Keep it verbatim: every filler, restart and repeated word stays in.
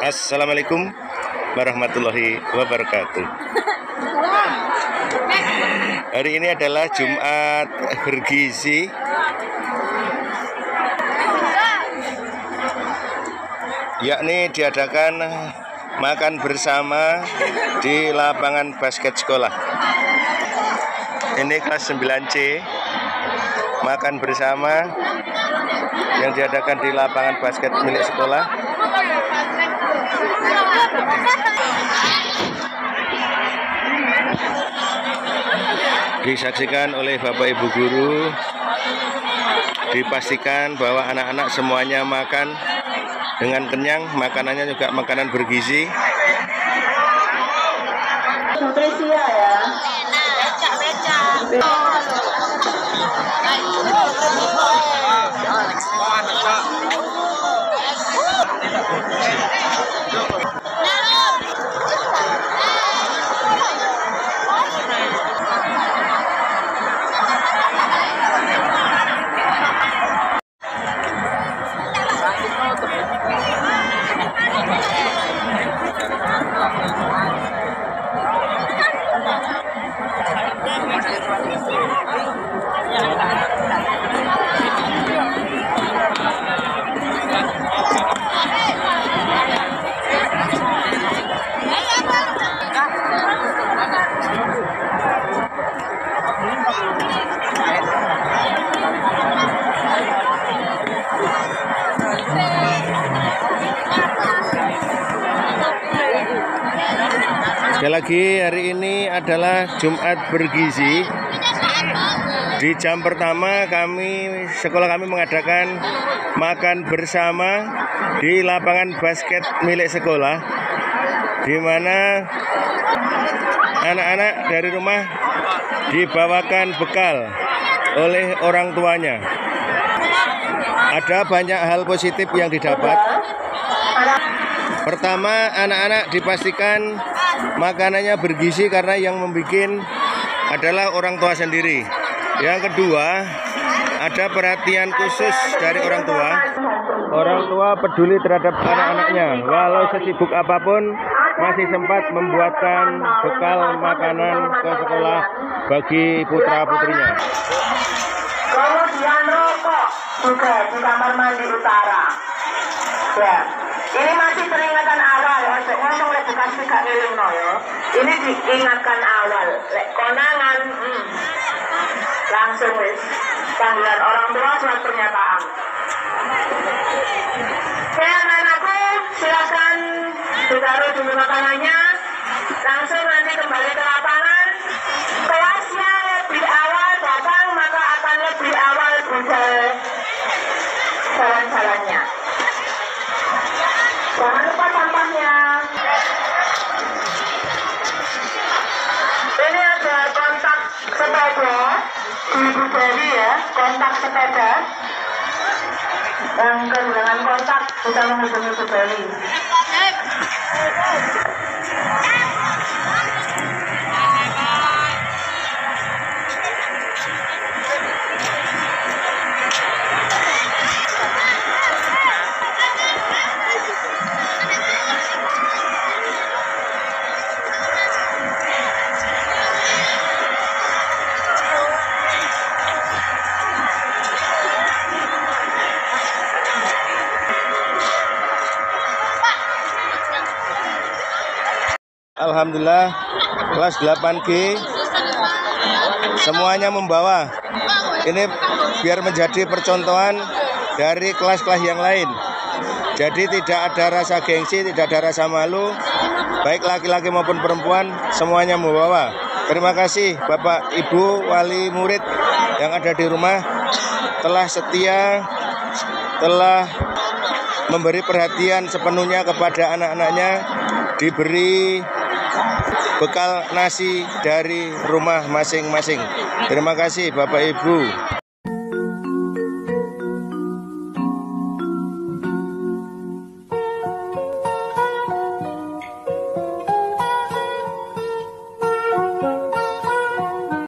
Assalamualaikum warahmatullahi wabarakatuh. Hari ini adalah Jumat bergizi, yakni diadakan makan bersama di lapangan basket sekolah. Ini kelas sembilan C, makan bersama yang diadakan di lapangan basket milik sekolah. Disaksikan oleh Bapak Ibu guru, dipastikan bahwa anak-anak semuanya makan dengan kenyang, makanannya juga makanan bergizi. Nutrisia ya. Sekali lagi, hari ini adalah Jumat bergizi. Di jam pertama kami sekolah kami mengadakan makan bersama di lapangan basket milik sekolah, di mana anak-anak dari rumah dibawakan bekal oleh orang tuanya. Ada banyak hal positif yang didapat. Pertama, anak-anak dipastikan makanannya bergizi karena yang membuat adalah orang tua sendiri. Yang kedua, ada perhatian khusus dari orang tua. Orang tua peduli terhadap anak-anaknya, walau sesibuk apapun masih sempat membuatkan bekal makanan ke sekolah bagi putra-putrinya. Kemudian rokok juga di kamar mandi utara. Ya. Ini masih peringatan awal, untuk ngomong lek dikasih gak ngelingno ya. Ini diingatkan awal, lek konangan, hmm, langsung wis panggilan orang tua surat pernyataan. Oke, anak-anakku, silakan ditaruh dulu makanannya, langsung nanti kembali ke lapangan. Kelasnya lebih awal datang, maka akan lebih awal budal jalan-jalannya. Jangan lupa sampahnya. Ini ada kontak sepeda di Ibu Dewi ya, kontak sepeda. Yang kehilangan kontak bisa menghubungi Ibu Dewi. Alhamdulillah, kelas delapan G semuanya membawa. Ini biar menjadi percontohan dari kelas-kelas yang lain. Jadi tidak ada rasa gengsi, tidak ada rasa malu, baik laki-laki maupun perempuan semuanya membawa. Terima kasih Bapak Ibu wali murid yang ada di rumah, telah setia, telah memberi perhatian sepenuhnya kepada anak-anaknya, diberi bekal nasi dari rumah masing-masing. Terima kasih Bapak Ibu.